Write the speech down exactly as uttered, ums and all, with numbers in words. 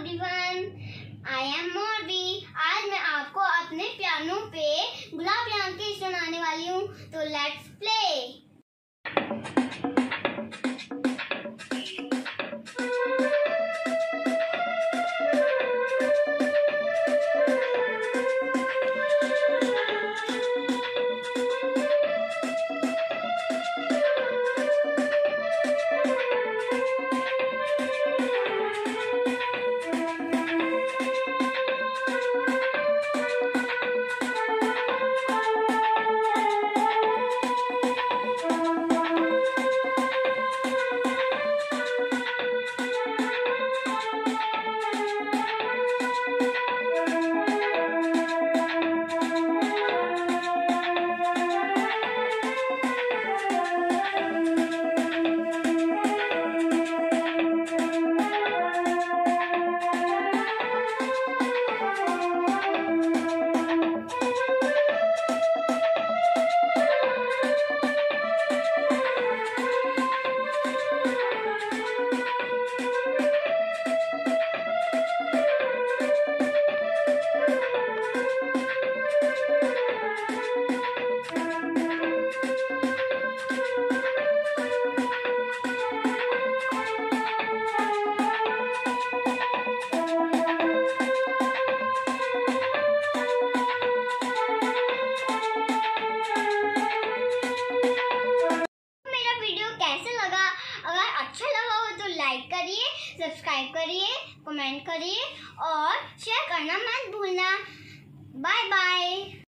Everyone, I am Morbi. आज मैं आपको अपने पियानो पे गुलाबी आंखें सुनाने वाली हूँ, तो लेट्स प्ले। अच्छा लगा हो तो लाइक करिए, सब्सक्राइब करिए, कमेंट करिए और शेयर करना मत भूलना। Bye bye.